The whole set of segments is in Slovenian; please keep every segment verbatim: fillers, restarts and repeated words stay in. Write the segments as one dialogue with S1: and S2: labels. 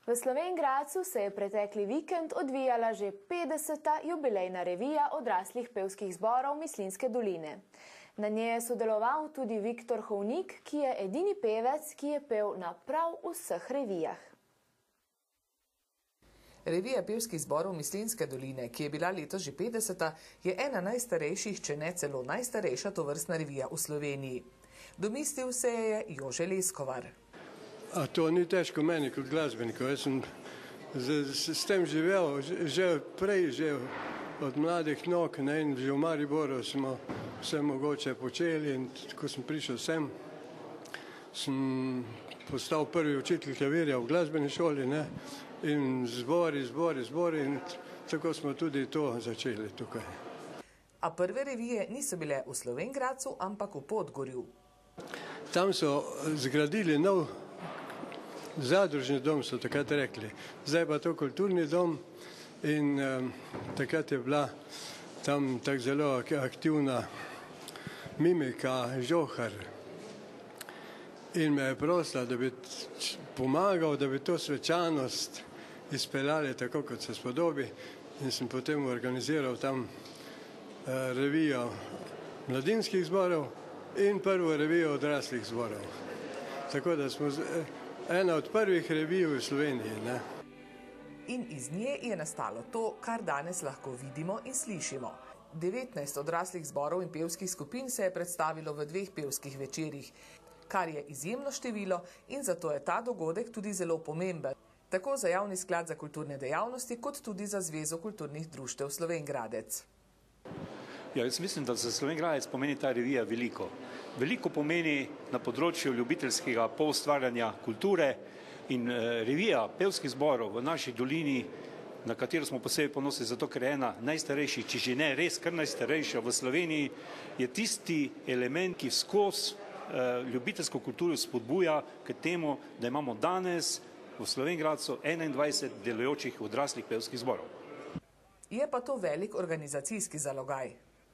S1: V Slovenj Gradcu se je pretekli vikend odvijala že petdeseta jubilejna revija odraslih pevskih zborov Mislinjske doline. Na njej je sodeloval tudi Viktor Hovnik, ki je edini pevec, ki je pel na prav vseh revijah.
S2: Revija pevskih zborov Mislinjske doline, ki je bila letos že petdeseta, je ena najstarejših, če ne celo najstarejša tovrstna revija v Sloveniji. Domislil se je Jože Leskovar.
S3: A to ni težko meni kot glasbeniku. Jaz sem s tem živel že prej, že od mladih nog, ne, in že v Mariboru smo vse mogoče počeli in ko sem prišel sem, sem postal prvi učitelj klavirja v glasbeni šoli, ne, in zbori, zbori, zbori in tako smo tudi to začeli tukaj.
S2: A prve revije niso bile v Slovenj Gradcu, ampak v Podgorju.
S3: Tam so zgradili nov zadružni dom, so takrat rekli. Zdaj pa to kulturni dom in um, takrat je bila tam tako zelo aktivna Mimika Žohar. In me je prosila, da bi pomagal, da bi to svečanost izpeljali tako, kot se spodobi. In sem potem organiziral tam uh, revijo mladinskih zborov in prvo revijo odraslih zborov. Tako da smo ena od prvih revij v Sloveniji, ne.
S2: In iz nje je nastalo to, kar danes lahko vidimo in slišimo. devetnajst odraslih zborov in pevskih skupin se je predstavilo v dveh pevskih večerjih, kar je izjemno število in zato je ta dogodek tudi zelo pomemben, tako za Javni sklad za kulturne dejavnosti, kot tudi za Zvezo kulturnih društev Slovenj Gradec.
S4: Ja, jaz mislim, da za Slovenj Gradec pomeni ta revija veliko. Veliko pomeni na področju ljubiteljskega poustvarjanja kulture in revija pevskih zborov v naši dolini, na katero smo posebej ponosni, zato ker je ena najstarejših, če že ne res kar najstarejša v Sloveniji, je tisti element, ki skozi ljubiteljsko kulturo spodbuja k temu, da imamo danes v Slovenj Gradcu enaindvajset delujočih odraslih pevskih zborov.
S2: Je pa to velik organizacijski zalogaj.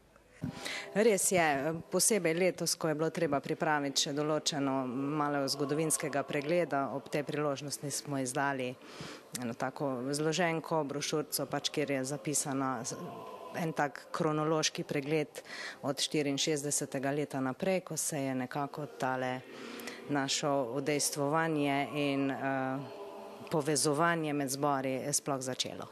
S5: Res je, posebej letos, ko je bilo treba pripraviti še določeno malo zgodovinskega pregleda, ob tej priložnosti smo izdali eno tako zloženko, brošurco, pač, kjer je zapisana en tak kronološki pregled od štiriinšestdesetega leta naprej, ko se je nekako tale našo udejstvovanje in uh, povezovanje med zbori sploh začelo.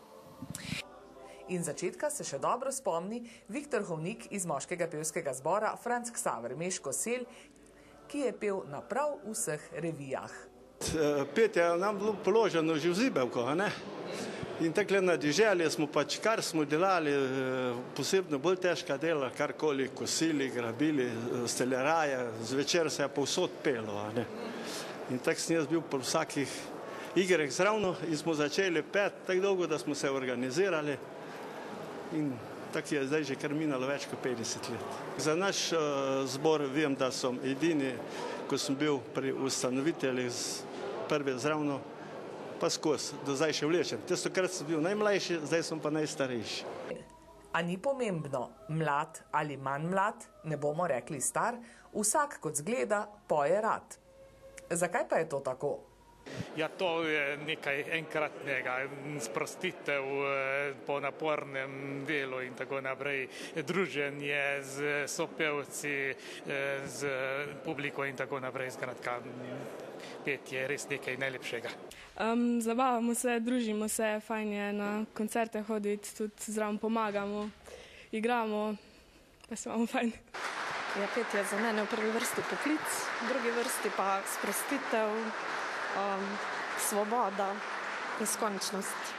S2: In začetka se še dobro spomni Viktor Hovnik iz moškega pevskega zbora Franc Ksaver Meško Sel, ki je pel na prav vseh revijah.
S6: Petje je nam bilo položeno že v zibelko, ne? In takle na deželje smo pač, kar smo delali, posebno bolj težka dela, karkoli kosili, grabili, steljaraje, zvečer se je povsod pelo, ne? In tak sem jaz bil po vsakih igrah zravno in smo začeli pet tako dolgo, da smo se organizirali. In tako je zdaj že kar minalo več kot petdeset let. Za naš uh, zbor vem, da sem edini, ko sem bil pri ustanoviteljih prve zravno, pa skozi, do zdaj še vlečem. Tisto, kar sem bil najmlajši, zdaj sem pa najstarejši.
S2: A ni pomembno, mlad ali manj mlad, ne bomo rekli star, vsak kot zgleda, poje rad. Zakaj pa je to tako?
S7: Ja, to je nekaj enkratnega, sprostitev po napornem delu in tako naprej, druženje z sopevci, z publiko in tako naprej, skratka, petje je res nekaj najlepšega.
S8: Um, zabavamo se, družimo se, fajn je na koncerte hoditi, tudi zraven pomagamo, igramo, pa se imamo fajn.
S9: Ja, petje je za mene v prvi vrsti poklic, v drugi vrsti pa sprostitev, Um, svoboda, neskončnost.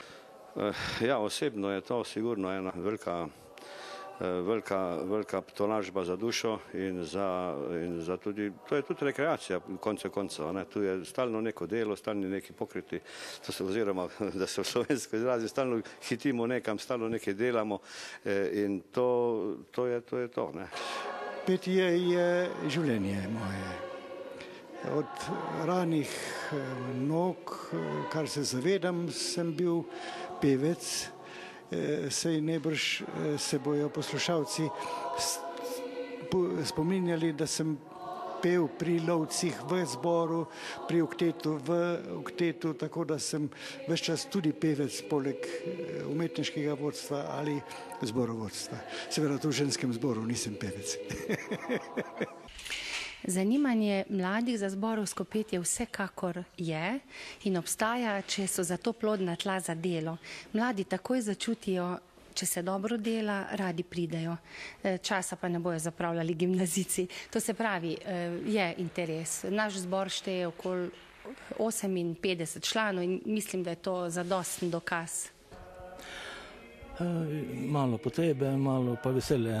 S10: Ja, osebno je to sigurno ena velika, velika, velika tolažba za dušo in za, in za tudi, to je tudi rekreacija konce koncev, ne, tu je stalno neko delo, stalni neki pokriti, to se oziroma, da se v slovensko izrazi, stalno hitimo nekam, stalno nekaj delamo in to, to je to, je to, ne.
S11: Petje je življenje moje. Od ranih nog, kar se zavedam, sem bil pevec, sej najbrž se bojo poslušalci spominjali, da sem pel pri lovcih v zboru, pri oktetu, v oktetu, tako da sem ves čas tudi pevec poleg umetniškega vodstva ali zborovodstva. Seveda tu v ženskem zboru nisem pevec.
S12: Zanimanje mladih za zborovsko petje vsekakor je in obstaja, če so za to plodna tla za delo. Mladi takoj začutijo, če se dobro dela, radi pridejo. Časa pa ne bojo zapravljali gimnazici. To se pravi, je interes. Naš zbor šteje okoli oseminpetdeset članov in mislim, da je to zadosten dokaz.
S13: Malo potrebe, malo pa veselje.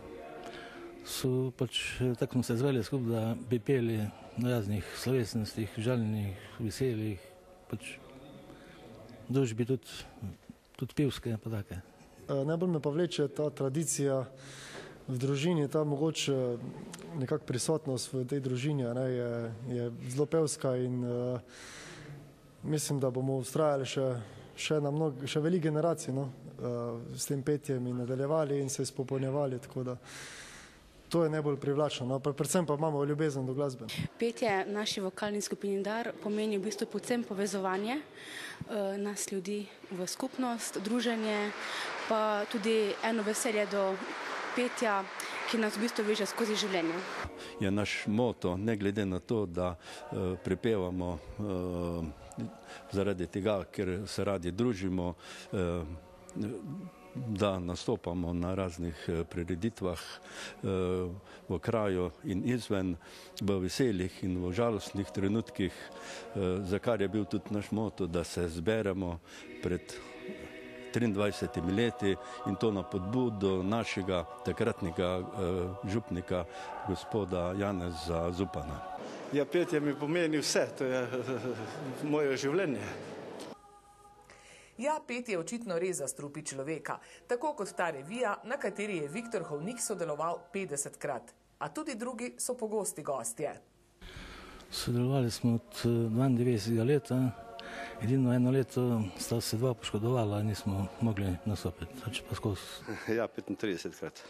S13: So pač, tako smo se zveli skupaj, da bi peli na raznih slovesnostih, žaljenih, veselih, pač družbi tudi, tudi pivske pa take.
S14: Najbolj me pa vleče ta tradicija v družini, ta mogoče nekak prisotnost v tej družini ne, je, je zelo pevska in uh, mislim, da bomo ustrajali še, še na mnogo, še veliko generacij no, uh, s tem petjem in nadaljevali in se izpopolnjevali, tako da to je najbolj privlačno, no, predvsem pa imamo ljubezen do glasbe.
S15: Petje naši vokalni skupini Dar pomeni v bistvu predvsem povezovanje uh, nas ljudi v skupnost, druženje, pa tudi eno veselje do petja, ki nas v bistvu veže skozi življenje.
S16: Je naš moto, ne glede na to, da uh, prepevamo uh, zaradi tega, ker se radi družimo, uh, da nastopamo na raznih prireditvah v kraju in izven, v veselih in v žalostnih trenutkih, za kar je bil tudi naš moto, da se zberemo pred triindvajsetimi leti in to na podbudo našega takratnega župnika, gospoda Janeza Zupana.
S6: Ja, petje mi pomeni vse, to je moje življenje.
S2: Ja, petje očitno res zastrupi človeka, tako kot ta revija, na kateri je Viktor Hovnik sodeloval petdesetkrat. A tudi drugi so pogosti gostje.
S13: Sodelovali smo od dvaindevetdesetega leta, edino eno leto sta se dva poškodovala in nismo mogli nastopiti.
S10: Ja, petintridesetkrat.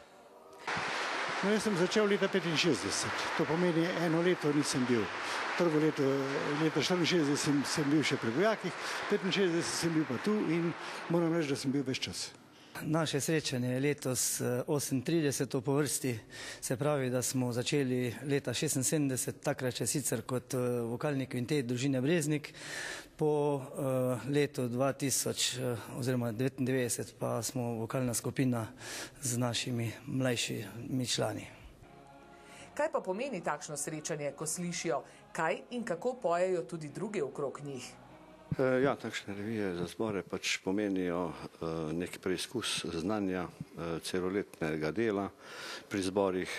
S11: No, jaz sem začel leta petinšestdeset, to pomeni eno leto nisem bil. Prvo leto, leta štiriinšestdeset sem, sem bil še pri vojakih, petinšestdeset sem bil pa tu in moram reči, da sem bil ves čas.
S17: Naše srečanje je letos osemintrideseto po vrsti, se pravi, da smo začeli leta šestinsedemdeset, takrat še sicer kot vokalni kvintet družine Breznik, po uh, letu dva tisoč oziroma devetindevetdeset pa smo vokalna skupina z našimi mlajšimi člani.
S2: Kaj pa pomeni takšno srečanje, ko slišijo, kaj in kako pojejo tudi drugi okrog njih?
S10: Ja, takšne revije za zbore pač pomenijo nek preizkus znanja celoletnega dela pri zborih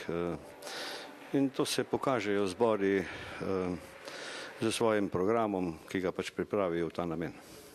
S10: in to se pokažejo zbori z svojim programom, ki ga pač pripravijo v ta namen.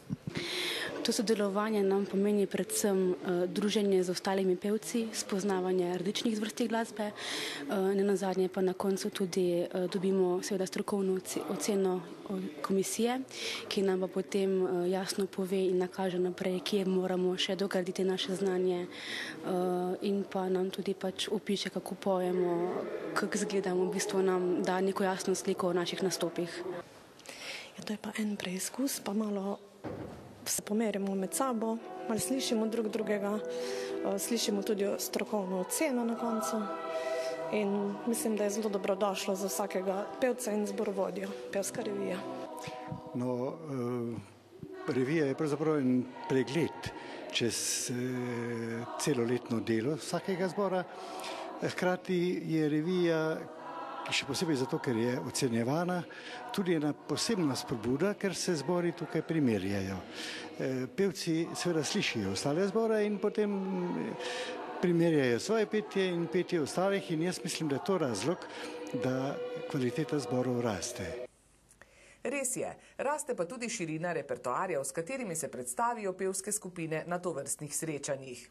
S15: To sodelovanje nam pomeni predvsem uh, druženje z ostalimi pevci, spoznavanje različnih zvrsti glasbe, uh, ne nazadnje pa na koncu tudi uh, dobimo seveda strokovno oceno komisije, ki nam pa potem uh, jasno pove in nakaže naprej, kje moramo še dograditi naše znanje uh, in pa nam tudi pač opiše, kako pojemo, kako izgledamo, v bistvu nam da neko jasno sliko o naših nastopih.
S9: Ja, to je pa en preizkus, pa malo se pomerimo med sabo, malo slišimo drug drugega, slišimo tudi strokovno oceno na koncu in mislim, da je zelo dobrodošlo za vsakega pevca in zborovodjo, pevska revija.
S11: No, revija je pravzaprav en pregled čez celoletno delo vsakega zbora, hkrati je revija, še posebej zato, ker je ocenjevana, tudi ena posebna spodbuda, ker se zbori tukaj primerjajo. Pevci seveda slišijo ostale zbore in potem primerjajo svoje petje in petje ostalih in jaz mislim, da je to razlog, da kvaliteta zborov raste.
S2: Res je, raste pa tudi širina repertoarjev, s katerimi se predstavijo pevske skupine na tovrstnih srečanjih.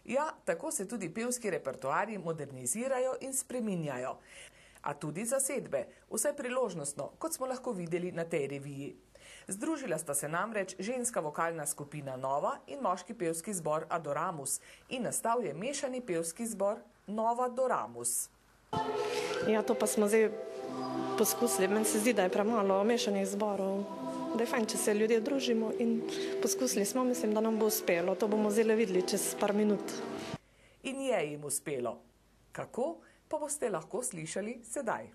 S2: Ja, tako se tudi pevski repertoarji modernizirajo in spreminjajo. A tudi zasedbe, vsaj priložnostno, kot smo lahko videli na tej reviji. Združila sta se namreč ženska vokalna skupina Nova in moški pevski zbor Adoramus in nastal je mešani pevski zbor Nova Doramus.
S9: Ja, to pa smo zdaj poskusili. Meni se zdi, da je premalo mešanih zborov. Da je fajn, če se ljudje družimo in poskusili smo, mislim, da nam bo uspelo. To bomo zdaj videli čez par minut.
S2: In je jim uspelo. Kako? Pa boste lahko slišali sedaj.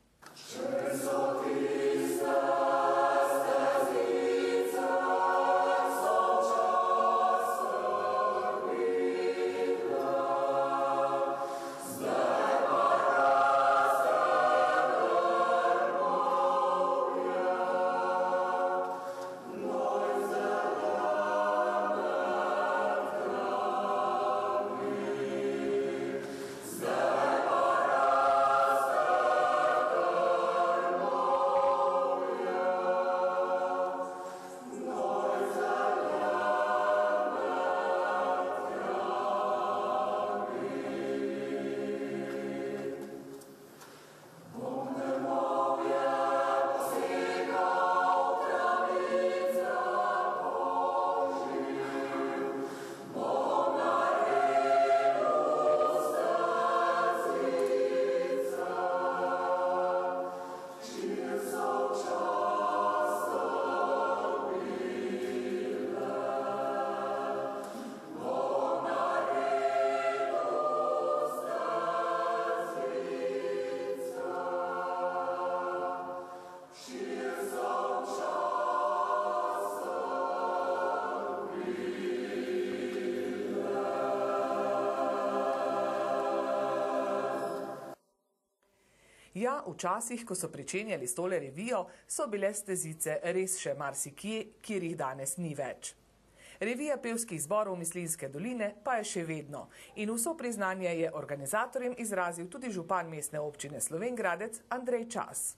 S2: Ja, včasih, ko so pričenjali s tole revijo, so bile stezice res še marsikje, kjer jih danes ni več. Revija pevskih zborov Mislinjske doline pa je še vedno in vso priznanje je organizatorjem izrazil tudi župan mestne občine Slovenj Gradec Andrej Čas.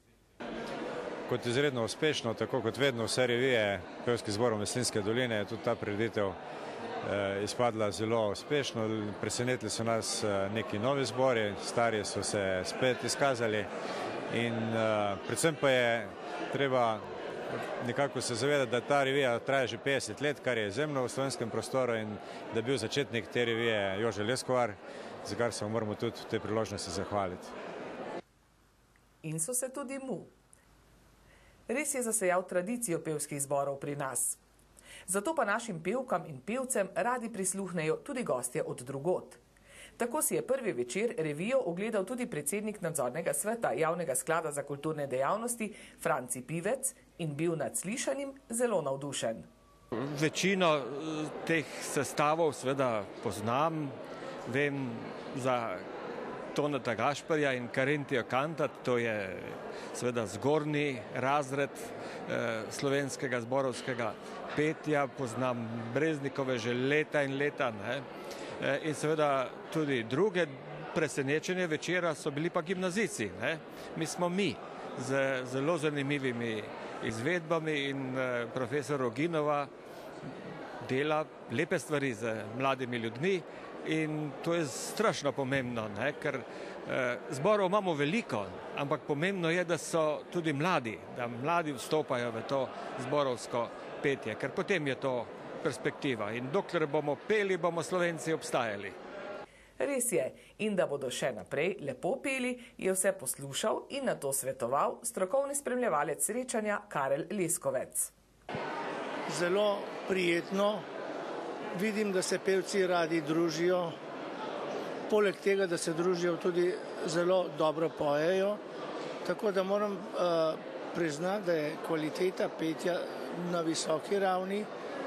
S18: Kot izredno uspešno, tako kot vedno vse revije pevskih zborov Mislinjske doline, je tudi ta prireditev izpadla zelo uspešno. Presenetili so nas neki novi zbori, stari so se spet izkazali in predvsem pa je treba nekako se zavedati, da ta revija traja že petdeset let, kar je izjemno v slovenskem prostoru in da je bil začetnik te revije Jože Leskovar, za kar se moramo tudi v tej priložnosti zahvaliti.
S2: In so se tudi mu. Res je zasejal tradicijo pevskih zborov pri nas. Zato pa našim pevkam in pevcem radi prisluhnejo tudi gostje od drugod. Tako si je prvi večer revijo ogledal tudi predsednik nadzornega sveta Javnega sklada za kulturne dejavnosti Franci Pivec in bil nad slišanim zelo navdušen.
S19: Večino teh sestavov seveda poznam, vem za Toneta Gašperja in Karentijo Kantat, to je seveda zgornji razred eh, slovenskega zborovskega petja, poznam Breznikove že leta in leta, ne? E, in seveda tudi druge presenečenje večera so bili pa gimnazijci, ne? Mi smo mi z zelo zanimivimi izvedbami in eh, profesor Roginova dela lepe stvari z mladimi ljudmi. In to je strašno pomembno, ne? Ker eh, zborov imamo veliko, ampak pomembno je, da so tudi mladi, da mladi vstopajo v to zborovsko petje, ker potem je to perspektiva. In dokler bomo peli, bomo Slovenci obstajali.
S2: Res je, in da bodo še naprej lepo peli, je vse poslušal in na to svetoval strokovni spremljevalec srečanja Karel Leskovec.
S20: Zelo prijetno. Vidim, da se pevci radi družijo, poleg tega, da se družijo, tudi zelo dobro pojejo, tako da moram uh, priznati, da je kvaliteta petja na visoki ravni.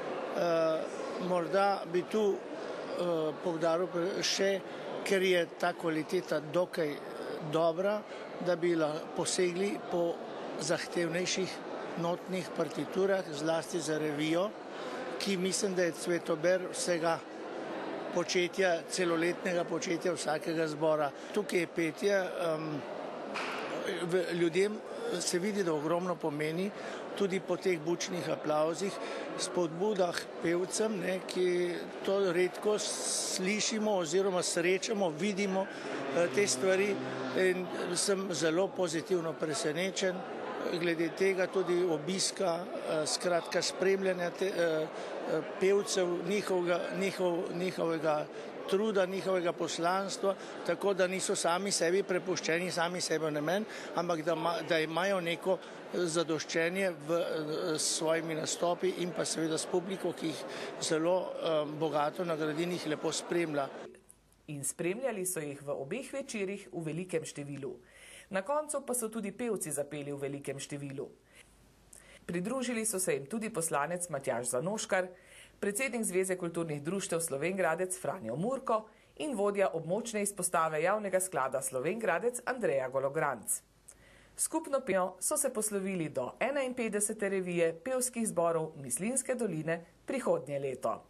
S20: Uh, morda bi tu uh, poudaril še, ker je ta kvaliteta dokaj dobra, da bi posegli po zahtevnejših notnih partiturah, zlasti za revijo, ki mislim, da je cvetober vsega početja, celoletnega početja vsakega zbora. Tukaj je petje um, ljudem se vidi, da ogromno pomeni tudi po teh bučnih aplavzih, spodbudah pevcem, ne, ki to redko slišimo oziroma srečamo, vidimo te stvari in sem zelo pozitivno presenečen glede tega, tudi obiska, skratka spremljanja te, pevcev, njihovega, njihov, njihovega truda, njihovega poslanstva, tako da niso sami sebi prepuščeni, sami sebi namen, ampak da, ma, da imajo neko zadoščenje v s svojimi nastopi in pa seveda s publiko, ki jih zelo um, bogato nagradi in jih lepo spremlja.
S2: In spremljali so jih v obeh večerih v velikem številu. Na koncu pa so tudi pevci zapeli v velikem številu. Pridružili so se jim tudi poslanec Matjaž Zanoškar, predsednik Zveze kulturnih društev Slovenj Gradec Franjo Murko in vodja območne izpostave javnega sklada Slovenj Gradec Andreja Gologranc. Skupno pevjo so se poslovili do enainpetdesete revije pevskih zborov Mislinjske doline prihodnje leto.